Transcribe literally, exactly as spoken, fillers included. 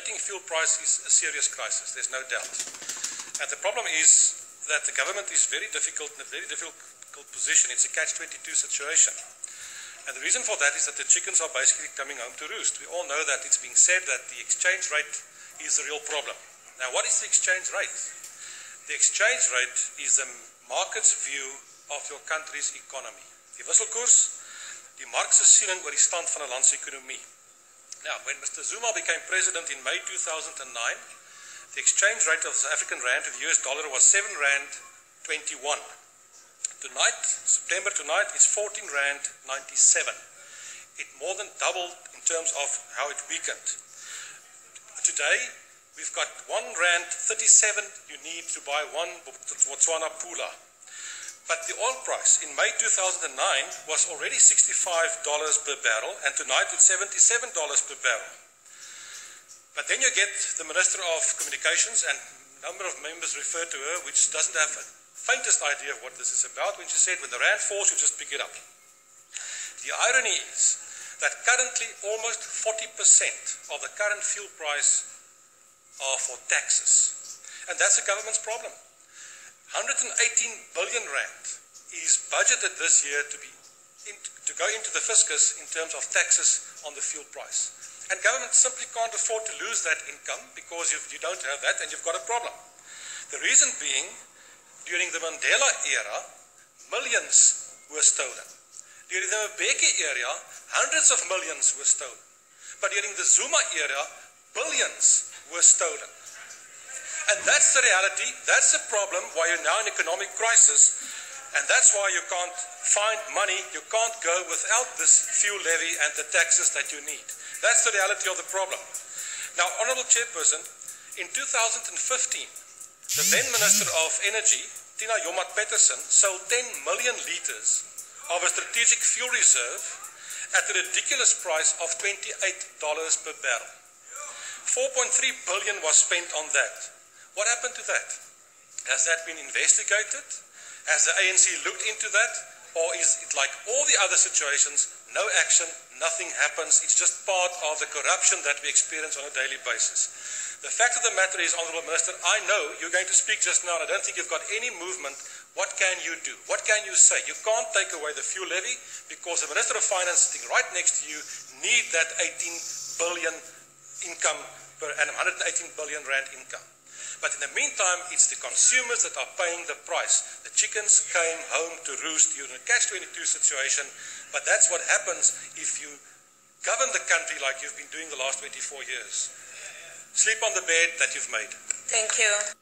floating fuel price is a serious crisis, there's no doubt. And the problem is that the government is very difficult in a very difficult position. It's a catch twenty-two situation. And the reason for that is that the chickens are basically coming home to roost. We all know that it's being said that the exchange rate is the real problem. Now, what is the exchange rate? The exchange rate is the market's view of your country's economy. Die wisselkoers, die mark se siening oor die stand van 'n land se ekonomie. Now, when Mister Zuma became president in May two thousand nine, the exchange rate of the South African rand to the U S dollar was seven rand twenty-one. Tonight, September tonight, it's fourteen rand ninety-seven. It more than doubled in terms of how it weakened. Today, we've got one rand thirty-seven you need to buy one Botswana pula. But the oil price in May two thousand nine was already sixty-five dollars per barrel, and tonight it's seventy-seven dollars per barrel. But then you get the Minister of Communications, and a number of members refer to her, which doesn't have a faintest idea of what this is about, when she said, when the rand falls, you just pick it up. The irony is that currently almost forty percent of the current fuel price are for taxes. And that's the government's problem. one hundred eighteen billion rand is budgeted this year to be in, to go into the fiscus in terms of taxes on the fuel price. And government simply can't afford to lose that income, because if you don't have that, then you've got a problem. The reason being, during the Mandela era, millions were stolen. During the Mbeki era, hundreds of millions were stolen. But during the Zuma era, billions were stolen. And that's the reality, that's the problem, why you're now in economic crisis, and that's why you can't find money, you can't go without this fuel levy and the taxes that you need. That's the reality of the problem. Now, Honourable Chairperson, in two thousand fifteen, the then Minister of Energy, Tina Joemat-Pettersson, sold ten million litres of a strategic fuel reserve at a ridiculous price of twenty-eight dollars per barrel. four point three billion dollars was spent on that. What happened to that? Has that been investigated? Has the A N C looked into that? Or is it like all the other situations, no action, nothing happens, it's just part of the corruption that we experience on a daily basis? The fact of the matter is, Honourable Minister, I know you're going to speak just now, and I don't think you've got any movement. What can you do? What can you say? You can't take away the fuel levy, because the Minister of Finance sitting right next to you need that eighteen billion income per annum, one hundred eighteen billion rand income. But in the meantime, it's the consumers that are paying the price. The chickens came home to roost. You're in a catch twenty-two situation, but that's what happens if you govern the country like you've been doing the last twenty-four years. Sleep on the bed that you've made. Thank you.